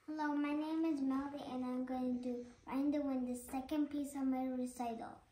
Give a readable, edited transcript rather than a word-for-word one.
Hello, my name is Melody and I'm going to do Rhyme to Win the second piece of my recital.